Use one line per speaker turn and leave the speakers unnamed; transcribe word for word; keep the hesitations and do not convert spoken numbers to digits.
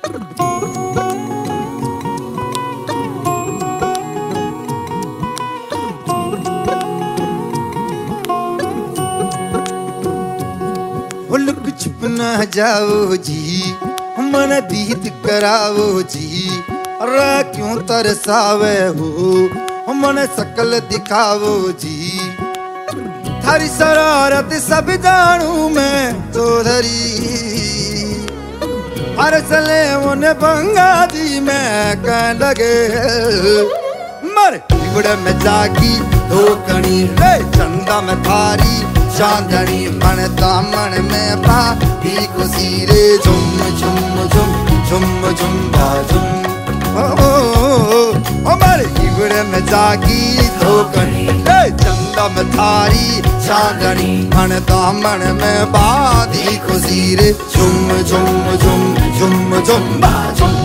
Look छुप न जाओ जी, मन दीद कराओ जी। अरे क्यों तरसावे हो, मन शकल दिखाओ जी। थारी शरारत सब जानू मैं चौधरी, हर सले उन्हें बंगा दी मैं कह लगे। मर बिगड़ में जागी धोकनी रे, चंदा में थारी चांदनी। मन दामन में बाती खुशी रे, झुम झुम झुम झुम झुम झुम। ओ ओ मर बिगड़ में जागी धोकनी रे, चंदा में थारी चांदनी। मन दामन में बाती खुशी रे, झुम झुम झुम झुम झुम झुम।